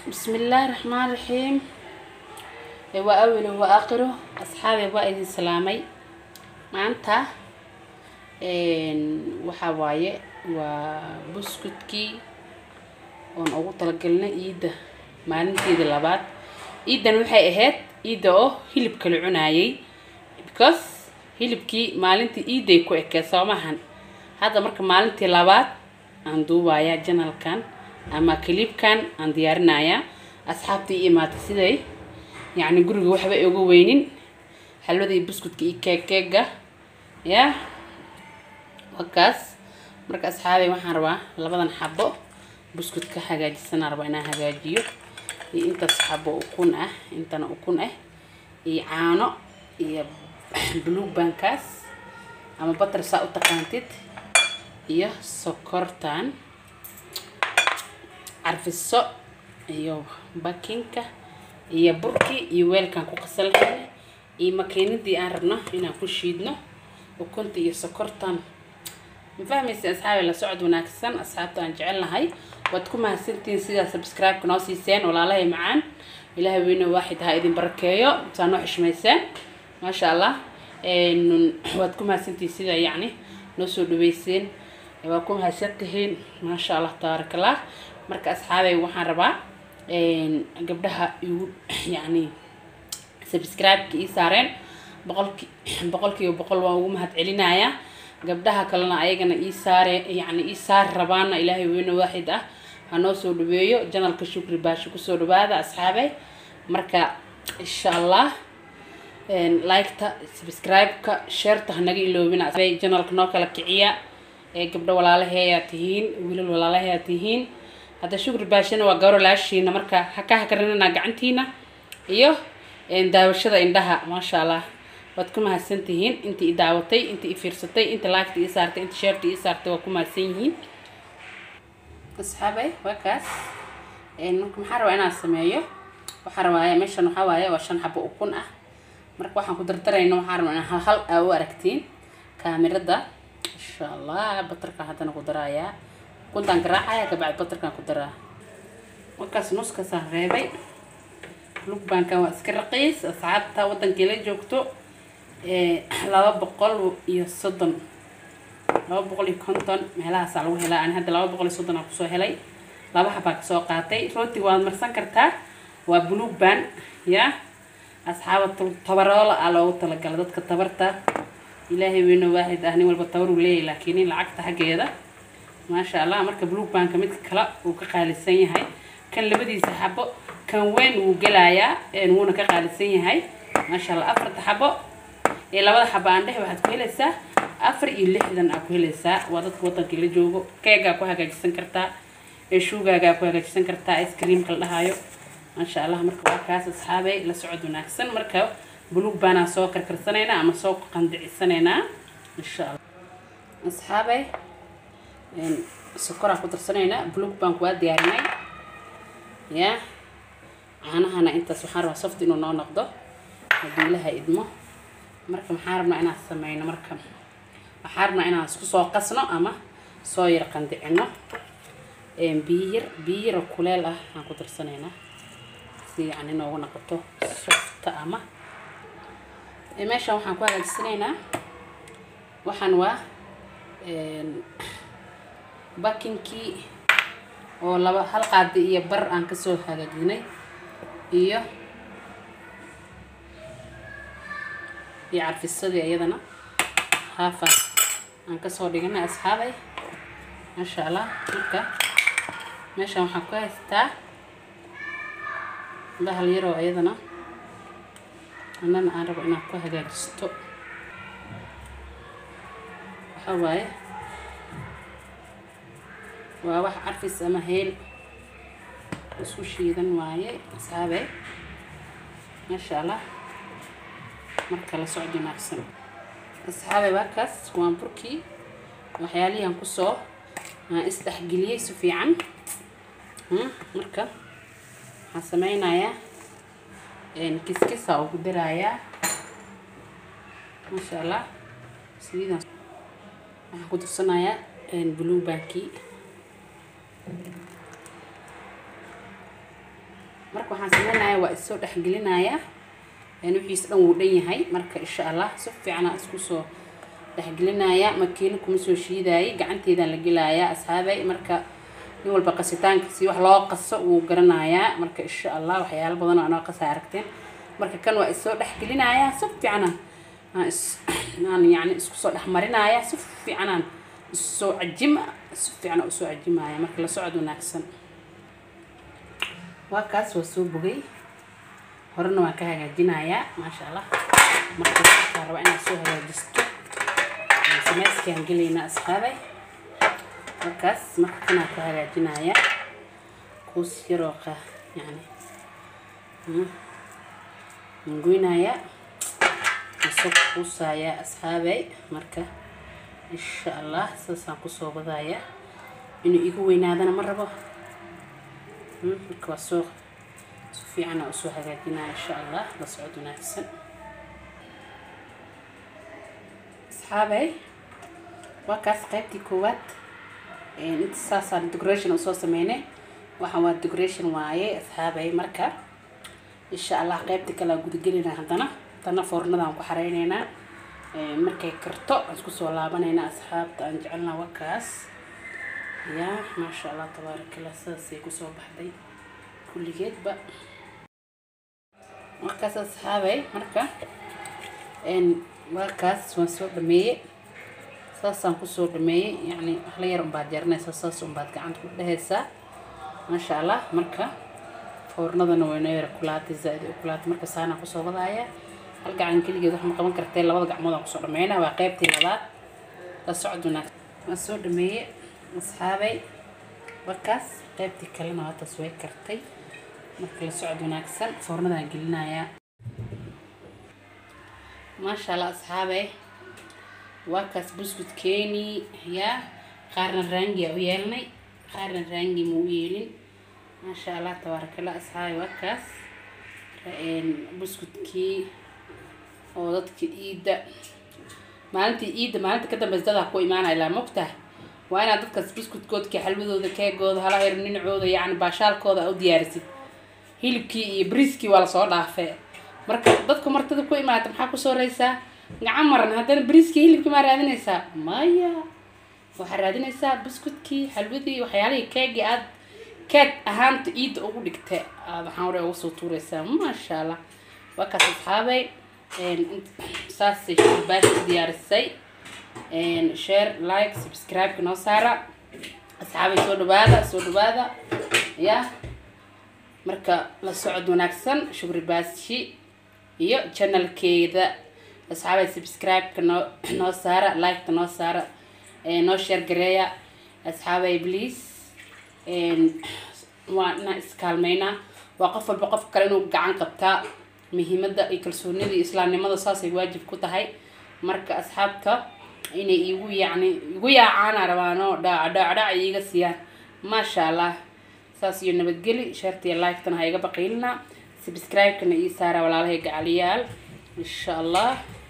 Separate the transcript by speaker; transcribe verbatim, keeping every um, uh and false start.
Speaker 1: بسم الله الرحمن الرحيم. وأوله وآخره أصحابي وإذن السلامي maanta een waxa waaye waa buskudkii oo ugu talagalnay iida maalinteeda labaad. iidan waxay ahayd iida oo hilibka la cunaayay because hilibkii maalintii iiday ku ekay soomahan. Hadda marka maalintii labaad aan duubaya channelkan ama clipkan aan diyaarinaya asxaabtii imaatay siday yani guriga waxba ugu weynin xalwada iyo buskudka iyo keega ya wakaas. marka asxaabay waxaan rabaa labadan xabo buskudka hagaajisana rabaa inaan hagaajiyo iyo inta xabo ukun ah intana ukun ah iyo caano iyo blue bankas ama butter saa u taqaantid iyo sokortan arfiso iyo bakinka iyo burki iyo weelkan ku qasalnay iyo makiinadii aan rabno inaan ku shiidno ukunta iyo sokortan. ma fahmaysi asxaabay la socod wanaagsan asxaabta aan jecelnahay waad ku mahadsantiin sida subscribe ka noo siiseen walaalahay macaan ilaahay weyne waaxid ha idin barakeeyo taano xishmayseen ma sha Allah een waad ku mahadsantiin sida yani noo soo dhaweyseen waa ku mahadsantiin ma sha Allah tabaarakallah. marka asxaabay waxaan rabaa een gabdhaha yani subscribe ki saareen boqolki boqolki boqol waan ugu mahad celinaya gabdhaha kalena ayagana ii saare yani ii saar rabaana ilaahay weyne waaxid ah ha noo soo dhaweeyo channelka shukri baashi ku soo dhawaada asxaabay. marka insha Allah een like ta subscribe ka share ta naga iloobina asxaabay channelka noo kala kiciya ee gabdho walaalahay tihiin wiilal walaalahay tihiin hada shukri baashina waa gawar laashiina marka haka hakarinana gacantiina iyo een daawashada indhaha ma sha Allah waad ku mahadsantihiin intii i daawatay intii i fiirsatay intii like ii saartay intii share ii saartay waa ku mahadsanyihiin asxaabay. wakaas een marka maxaa rabaa inaan sameeyo waxaan rabaa meeshan waxa waaye waa shan xabo ukun ah. marka waxaan ku dardarayno waxaan rabaa inaan hal hal u aragtiin kaamirada insha Allah batarka hadana ku daraaya kuntan garaacaya ka bacd batarkan ku daraa. wakaas nuska saan reebay lug banka waa iska raqiis asxaabta wadanka la joogto ee laba boqol iyo soddon laba boqol iyo konton meelahaas lagu helaa aan hadda laba boqol iyo soddon aan ku soo helay laba xaba ka soo qaatay. rooti waad marsan kartaa waa blue band ya asxaabta tabaroola aa loogu talagalay dadka tabarta ilaahay weyne waaxid ah nin walba tabar u leeyahay laakiin lacagta xageeda ma sha Allah. marka blue band ka mid kala uu ka qaalisan yahay kan labadiisa xabo kan weyn uu galaaya ee wuuna ka qaalisan yahay ma sha Allah. afarta xabo ee labada xabo aan dhex waxaad ku helaysaa afar iyo lixdan aad ku helaysaa waa dadka wadanka la joogo. keega ku hagaajisan kartaa ee shuugaaga ku hagaajisan kartaa ice cream kala dhahayo ma sha Allah. marka waa kaas asxaabay la socod wanaagsan. marka blue bana soo karkarsanayna ama soo qandicisanayna insha Allah asxaabay. een sokora ku darsanayna blue ban waa diyaarinay ya caanahana intaas waxaan rabaa soft inuu noo noqdo hadii ilaha idmo. marka maxaan rabnaa inaan sameeyno marka waxaan rabnaa inaan isku soo qasno ama soo yar qandicino een biir biir kuleel ah aan ku darsanayna si yani noogu noqoto soft ama ee meesha waxaan ku hagaajisanaynaa waxaan waa een bakinki oo laba hal qaadi iyo bar aan ka soo hagaajinay iyo iyo arfisadii ayadana haafa aan ka soo dhignay asxaabay ma sha Allah. marka meesha waxaan ku haystaa bahal yar oo ayadana anana aan rabo inaan ku hagaajisto waxa waaye waa wax arfis ama heel isku shiidan waaye asxaabay ma sha Allah. marka la socod wanaagsan asxaabay wakaas waan burkii waxyaalihan ku soo aan isdhaxgeliyay si fiican. marka waxaan sameynayaa een kiskisa oo ku daraaya ma sha Allah. sidan waxaan ku darsanayaa een blue banki marka waxaan sameeynayaa waa isoo dhaxgelinayaa een wixiis dhan wuu dhan yahay marka insha Allah si fiican isku soo dhaxgelinayaa makiina kuma soo shiidaayay gacanteedan la gelayaa asxaabay marka nin walba qasitaanka si wax loo qaso uu garanayaa marka insha Allah waxyaalo badan oo aan qasa aragteen marka kan waa isoo dhaxgelinayaa si fiican aan yani isku soo dhaxmarinayaa si fiican aan soo ajim si fiican u soo ajimaaya marka la socod wanaagsan waa kaas waa soo bugay horna waan ka hagaajinayaa ma sha Allah marka waxaan rabaa inaan soo hagaajisto sameyskan gelina asxaabay markaas marka kana ka hagaajinayaa kuus yarooqa yani ngoynaya isoo kuusaya asxaabay marka insha Allah sasaan ku soo wadaya inuu igu weynaadana ma rabo marka waa soo si fiican oo soo hagaajinaa insha Allah la socod wanaagsan asxaabay waa kaas qaybtii koowaad ee inta saasaan decoration oo soo sameynay waxa waa decoration waaye asxaabay marka insha Allah qaybtii kala gudagelina hadana tana foornadan ku xareyneynaa ee markay karto isku soo laabanayna asxaabta aan jecelna waa kaas ya ma sha Allah tabarakallah saasay ku soo baxday kulligeedba markaas asxaabay marka een waa kaas waan soo dhameeyay saasaan ku soo dhameeyay yani hal yar baad jarnaysa saas un baad gacanta ku dhehaysaa ma sha Allah marka foornadana way neer kulaatay zaid u kulaatay marka saana ku soo wadaaya hal gacan kaligeed wax ma qaban kartay labada gacmood aan ku soo dhameeyna waa qaybtii labaad la socod wanaagsan waan soo dhameeyay asxaabay wakaas qaybtii kalena waa taas way kartay marka la socod wanaagsan foornadan gelinayaa ma sha Allah asxaabay wakaas buskut keeni ya qaarna rangi u yeelnay qaarna rangi mu yeelin ma sha Allah tabarakallah asxaabay wakaas een buskutki oo dadka iida maalintii iida maalinta ka dambeysay dad ku iimaanay la moqta waa inaad dadka buskutkoodka xalwadooda keegooda hala heer ninacooda yani baashaalkooda u diyaarisid hilibkii iyo briskii wala soo dhaafay marka dadku martada ku imaata maxaa ku soo reeysaa gacan maran hadana briskii hilibkii ma raadinaysaa maya waxa raadinaysaa buskutki xalwadii waxyaalihii keegi aad keeg ahaanta iida ugu dhigtay aad waxaan hore ugu soo tuuraysaa ma sha Allah waa ka asxaabay een saasay baash diyaarisay een share like subscribe kana saara asxaabay soo dhawaada soo dhawaada ya marka la socod wanaagsan shukri baashi iyo channelkeeda asxaabay subscribe kana noo saara like kana saara ee noo share gareeya asxaabay please een waana iskaalmayna waa qof walba qof kale inuu gacan qabtaa muhiimada ay kalsoonida islaamnimada saasay waajib ku tahay marka asxaabta inay igu yaani igu yaacaan arabaano dhac dhac dhac iga siiyaan ma sha Allah saas iyo nabadgeli share iyo like tan ha iga baqilna subscribe kana ii saara walaalahay gacaliyaal insha Allah